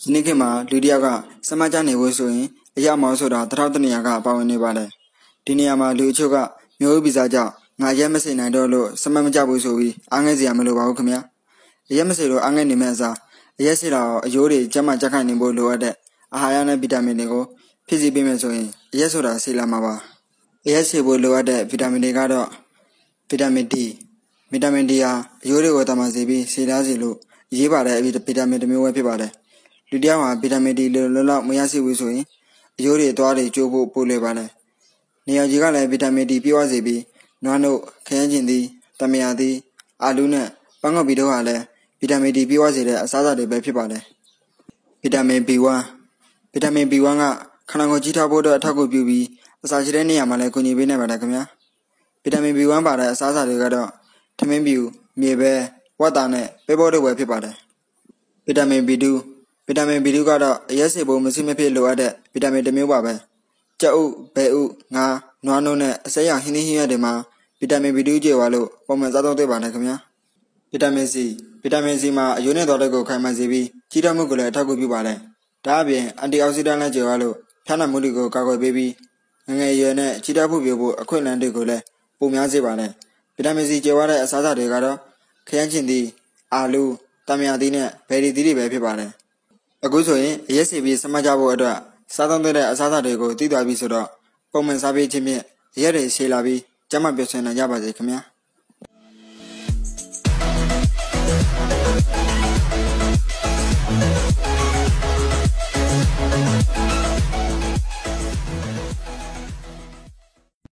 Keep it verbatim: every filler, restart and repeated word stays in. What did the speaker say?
ယနေ့ခေတ်မှာလူတစ်ယောက်ကစမကြနေဖို့ဆိုရင်အရာမောင်းဆိုတာတစ်ထောင်တစ်နေရာကပါဝင်နေပါတယ်ဒီနေရာမှာလူအချို့ကမျိုးဥပစာကြောင့်ငါရက်မစိနိုင်တော့လို့စမမကြဘူးဆိုပြီးအားငယ်စရာမလိုပါဘူးခင်ဗျာအရက်မစိလို့အားငယ်နေမဲ့အစားအရက်စိတာအယိုးတွေကြက်မှကြက်ခိုင်နေဖို့လိုအပ်တဲ့အာဟာရနဲ့ဗီတာမင်တွေကိုဖြည့်ဆည်းပေးမယ်ဆိုရင်အရက်ဆိုတာစိလာမှာပါအရက်စိဖို့လိုအပ်တဲ့ဗီတာမင်တွေကတော့ဗီတာမင် D ဗီတာမင် D ဟာအယိုးတွေကိုတမန်စေပြီးစေသားစေလို့အရေးပါတဲ့ဗီတာမင်တစ်မျိုးပဲဖြစ်ပါတယ်လူတစ်ယောက်ဟာဗီတာမင် D လိုလိုလောက်မရရှိဘူးဆိုရင်အယိုးတွေအသွားတွေကျိုးဖို့ပို့လွယ်ပါတယ်နေရာကြီးကလည်းဗီတာမင် D ပြည့်ဝစေပြီးနွားနို့ခရမ်းချဉ်သီးတမယာသီးအာလူးနဲ့ပန်းငုတ်ပီတို့ဟာလည်းဗီတာမင် D ပြည့်ဝစေတဲ့အစားအစာတွေပဲဖြစ်ပါတယ်ဗီတာမင် B one ဗီတာမင် B one ကခန္ဓာကိုယ်ကြီးထွားဖို့အတွက်အထောက်အကူပြုပြီးအစာရှိတဲ့နေရာမှာလည်းကူညီပေးနိုင်ပါတယ်ခင်ဗျာဗီတာမင် B one ပါတဲ့အစားအစာတွေကတော့ထမင်းပြူမြေပဲဝက်သားနဲ့ပဲပိုးတို့ပဲဖြစ်ပါတယ်ဗီတာမင် B two ဗီတာမင် B two ကတော့အရက်စေဖို့မရှိမဖြစ်လိုအပ်တဲ့ဗီတာမင်တစ်မျိုးပါပဲကြက်ဥဘဲဥငါးနွားနို့နဲ့အစိမ်းရောင်ဟင်းသီးဟင်းရွက်တွေမှာဗီတာမင် B two ကျေဝါလို့ပုံမှန်စားသုံးသင့်ပါတယ်ခင်ဗျာဗီတာမင် C ဗီတာမင် C မှာအယိုးနဲ့သွားတဲ့ကိုခိုင်မာစေပြီးကြီးထွားမှုကိုလည်းအထောက်အကူပြုပါတယ်ဒါအပြင်အန်တီအောက်ဆီဒန့်လည်းကျေဝါလို့ဖျားနာမှုတွေကိုကာကွယ်ပေးပြီးငငယ်ရွယ်နဲ့ကြီးထွားမှုပြုဖို့အခွင့်အလမ်းတွေကိုလည်းပိုများစေပါတယ်ဗီတာမင် C ကျေဝါတဲ့အစားအစာတွေကတော့ခရမ်းချဉ်သီးအာလူးတမယာသီးနဲ့ဘယ်ရီသီးတွေပဲဖြစ်ပါတယ်အခုဆိုရင်အရက်စီပြီးစမကြဖို့အတွက်စားသုံးတဲ့အစားအစာတွေကိုသိသွားပြီဆိုတော့ပုံမှန်စားပြီးခြင်းဖြင့်အရက်တွေရှည်လာပြီးကျန်းမာပျော်ရွှင်နိုင်ကြပါစေခင်ဗျာ